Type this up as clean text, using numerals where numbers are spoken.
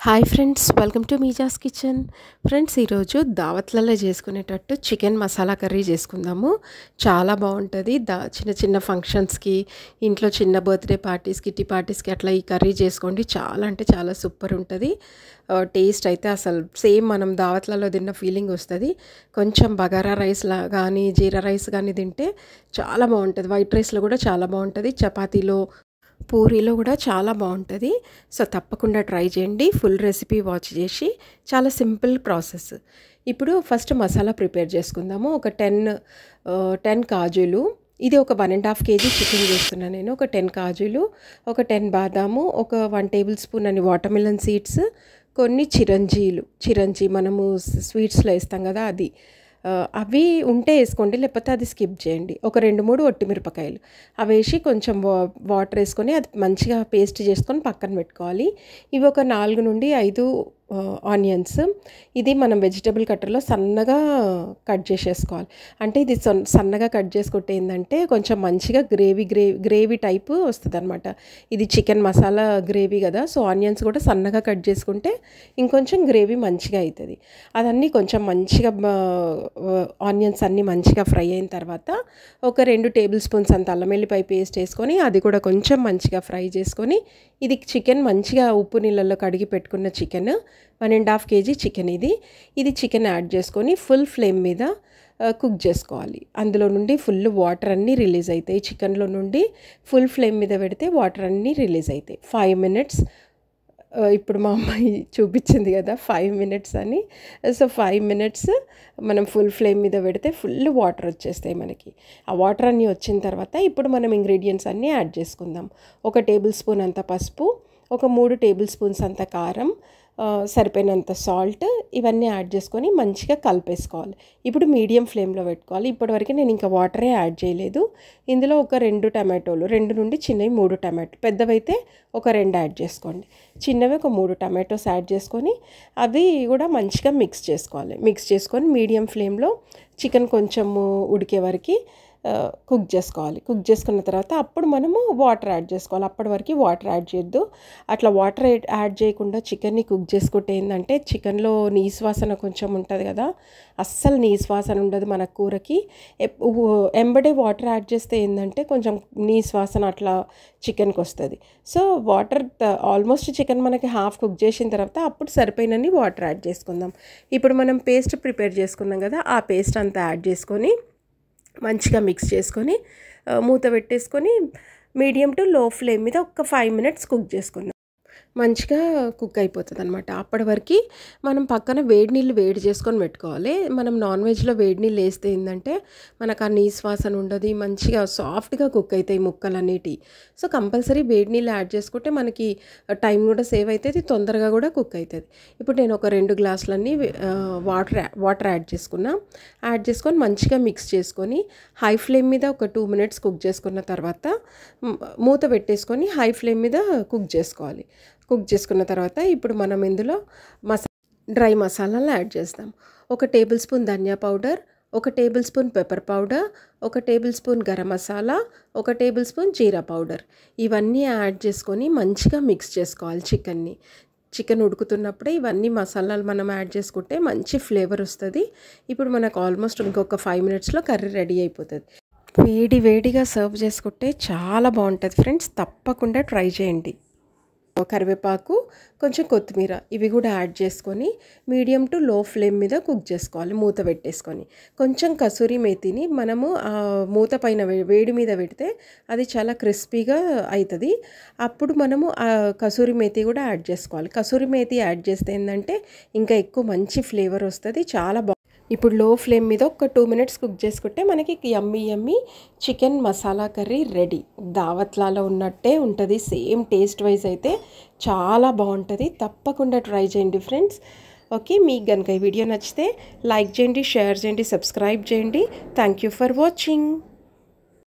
Hi friends, welcome to మీజాస్ kitchen. Friends, ఈరోజు దావత్లలో చేసుకునేటట్టు చికెన్ మసాలా కర్రీ చేసుకుందాము. చాలా బాగుంటుంది. చిన్న చిన్న ఫంక్షన్స్కి, ఇంట్లో చిన్న బర్త్డే పార్టీస్, కిట్టి పార్టీస్కి అట్లా ఈ కర్రీ చేసుకోండి. చాలా అంటే చాలా సూపర్ ఉంటుంది. టేస్ట్ అయితే అసలు సేమ్ మనం దావత్లలో తిన్న ఫీలింగ్ వస్తుంది. కొంచెం బగారా రైస్ కానీ జీరా రైస్ కానీ తింటే చాలా బాగుంటుంది. వైట్ రైస్లో కూడా చాలా బాగుంటుంది. చపాతీలో, పూరీలో కూడా చాలా బాగుంటుంది. సో తప్పకుండా ట్రై చేయండి. ఫుల్ రెసిపీ వాచ్ చేసి, చాలా సింపుల్ ప్రాసెస్. ఇప్పుడు ఫస్ట్ మసాలా ప్రిపేర్ చేసుకుందాము. ఒక 10 కాజులు, ఇది ఒక 1.5 kg చికెన్ చేస్తున్నాను నేను. ఒక 10 కాజులు, ఒక 10 బాదాము, ఒక 1 టేబుల్ స్పూన్ అని వాటర్మిలన్ సీడ్స్, కొన్ని చిరంజీ మనము స్వీట్స్లో వేస్తాం కదా అది, అవి ఉంటే వేసుకోండి, లేకపోతే అది స్కిప్ చేయండి. ఒక 2-3 ఒట్టిమిరపకాయలు అవి వేసి కొంచెం వాటర్ వేసుకొని అది మంచిగా పేస్ట్ చేసుకొని పక్కన పెట్టుకోవాలి. ఇవి ఒక 4 నుండి 5 ఆనియన్స్. ఇది మనం వెజిటబుల్ కట్టర్లో సన్నగా కట్ చేసేసుకోవాలి. అంటే ఇది సన్నగా కట్ చేసుకుంటే ఏంటంటే కొంచెం మంచిగా గ్రేవీ టైపు వస్తుంది అనమాట. ఇది చికెన్ మసాలా గ్రేవీ కదా, సో ఆనియన్స్ కూడా సన్నగా కట్ చేసుకుంటే ఇంకొంచెం గ్రేవీ మంచిగా అవుతుంది. అదన్నీ కొంచెం మంచిగా ఆనియన్స్ అన్నీ మంచిగా ఫ్రై అయిన తర్వాత ఒక 2 టేబుల్ స్పూన్స్ అంత అల్లం వెల్లిపాయ పేస్ట్ వేసుకొని అది కూడా కొంచెం మంచిగా ఫ్రై చేసుకొని, ఇది చికెన్ మంచిగా ఉప్పు నీళ్ళల్లో కడిగి పెట్టుకున్న చికెన్, 1.5 kg చికెన్ ఇది చికెన్ యాడ్ చేసుకొని ఫుల్ ఫ్లేమ్ మీద కుక్ చేసుకోవాలి. అందులో నుండి ఫుల్ వాటర్ అన్నీ రిలీజ్ అవుతాయి. చికెన్లో నుండి ఫుల్ ఫ్లేమ్ మీద పెడితే వాటర్ అన్నీ రిలీజ్ అవుతాయి. 5 minutes. ఇప్పుడు మా అమ్మాయి చూపించింది కదా 5 minutes అని. సో 5 minutes మనం ఫుల్ ఫ్లేమ్ మీద పెడితే ఫుల్ వాటర్ వచ్చేస్తాయి మనకి. ఆ వాటర్ అన్నీ వచ్చిన తర్వాత ఇప్పుడు మనం ఇంగ్రీడియంట్స్ అన్నీ యాడ్ చేసుకుందాం. ఒక టేబుల్ స్పూన్ అంత పసుపు, ఒక 3 టేబుల్ స్పూన్స్ అంత కారం, సరిపోయినంత సాల్ట్, ఇవన్నీ యాడ్ చేసుకొని మంచిగా కలిపేసుకోవాలి. ఇప్పుడు మీడియం ఫ్లేమ్లో పెట్టుకోవాలి. ఇప్పటివరకు నేను ఇంకా వాటరే యాడ్ చేయలేదు. ఇందులో ఒక 2 టమాటోలు, 2 నుండి చిన్నవి 3 టమాటో, పెద్దవైతే ఒక 2 యాడ్ చేసుకోండి, చిన్నవి ఒక 3 టమాటోస్ యాడ్ చేసుకొని అవి కూడా మంచిగా మిక్స్ చేసుకొని మీడియం ఫ్లేమ్లో చికెన్ కొంచెము ఉడికే వరకు కుక్ చేసుకోవాలి. కుక్ చేసుకున్న తర్వాత అప్పుడు మనము వాటర్ యాడ్ చేసుకోవాలి. అప్పటి వరకు వాటర్ యాడ్ చేయొద్దు. అట్లా వాటర్ యాడ్ చేయకుండా చికెన్ని కుక్ చేసుకుంటే ఏంటంటే చికెన్లో నీసు వాసన కొంచెం ఉంటుంది కదా, అస్సలు నీసు వాసన ఉండదు మన కూరకి. ఎంబడే వాటర్ యాడ్ చేస్తే ఏంటంటే కొంచెం నీసు వాసన అట్లా చికెన్కి వస్తుంది. సో వాటర్ ఆల్మోస్ట్ చికెన్ మనకి హాఫ్ కుక్ చేసిన తర్వాత అప్పుడు సరిపోయినన్ని వాటర్ యాడ్ చేసుకుందాం. ఇప్పుడు మనం పేస్ట్ ప్రిపేర్ చేసుకున్నాం కదా, ఆ పేస్ట్ అంతా యాడ్ చేసుకొని మంచిగా మిక్స్ చేసుకొని మూత పెట్టేసుకొని మీడియం టు లో ఫ్లేమ్ మీద ఒక 5 minutes కుక్ చేసుకుందాం. మంచిగా కుక్ అయిపోతుంది అనమాట. అప్పటి వరకు మనం పక్కన వేడి నీళ్ళు వేడి చేసుకొని పెట్టుకోవాలి. మనం నాన్ వెజ్లో వేడి నీళ్ళు వేస్తే ఏంటంటే మనకు ఆ నీసు వాసన ఉండదు, మంచిగా సాఫ్ట్గా కుక్ అవుతాయి ముక్కలన్నిటి. సో కంపల్సరీ వేడి నీళ్ళు యాడ్ చేసుకుంటే మనకి టైం కూడా సేవ్ అవుతుంది, తొందరగా కూడా కుక్ అవుతుంది. ఇప్పుడు నేను ఒక 2 గ్లాసులన్నీ వాటర్ యాడ్ చేసుకొని మంచిగా మిక్స్ చేసుకొని హై ఫ్లేమ్ మీద ఒక 2 minutes కుక్ చేసుకున్న తర్వాత మూత పెట్టేసుకొని హై ఫ్లేమ్ మీద కుక్ చేసుకోవాలి. కుక్ చేసుకున్న తర్వాత ఇప్పుడు మనం ఇందులో డ్రై మసాలాలు యాడ్ చేస్తాం. ఒక టేబుల్ స్పూన్ ధనియా పౌడర్, ఒక టేబుల్ స్పూన్ పెప్పర్ పౌడర్, ఒక టేబుల్ స్పూన్ గరం మసాలా, ఒక టేబుల్ స్పూన్ జీరా పౌడర్, ఇవన్నీ యాడ్ చేసుకొని మంచిగా మిక్స్ చేసుకోవాలి. చికెన్ ఉడుకుతున్నప్పుడే ఇవన్నీ మసాలాలు మనం యాడ్ చేసుకుంటే మంచి ఫ్లేవర్ వస్తుంది. ఇప్పుడు మనకు ఆల్మోస్ట్ ఇంకొక 5 minutesలో కర్రీ రెడీ అయిపోతుంది. వేడిగా సర్వ్ చేసుకుంటే చాలా బాగుంటుంది ఫ్రెండ్స్, తప్పకుండా ట్రై చేయండి. కరివేపాకు, కొంచెం కొత్తిమీర, ఇవి కూడా యాడ్ చేసుకొని మీడియం టు లో ఫ్లేమ్ మీద కుక్ చేసుకోవాలి మూత పెట్టేసుకొని. కొంచెం కసూరి మేతిని మనము మూత పైన వేడి మీద పెడితే అది చాలా క్రిస్పీగా అవుతుంది. అప్పుడు మనము ఆ కసూరి మేతి కూడా యాడ్ చేసుకోవాలి. కసూరి మేతి యాడ్ చేస్తే ఏంటంటే ఇంకా ఎక్కువ మంచి ఫ్లేవర్ వస్తుంది, చాలా బాగుంటుంది. ఇప్పుడు లో ఫ్లేమ్ మీద ఒక 2 minutes కుక్ చేసుకుంటే మనకి yummy chicken masala curry ready. దావత్లాలో ఉన్నట్టే ఉంటుంది, సేమ్ టేస్ట్ వైజ్ అయితే చాలా బాగుంటుంది. తప్పకుండా ట్రై చేయండి ఫ్రెండ్స్. ఓకే, మీకు కనుక ఈ వీడియో నచ్చితే లైక్ చేయండి, షేర్ చేయండి, సబ్స్క్రైబ్ చేయండి. Thank you for watching.